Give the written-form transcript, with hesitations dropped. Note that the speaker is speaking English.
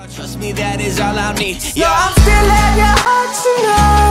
Trust me, that is all I need. So I'm still at your heart tonight.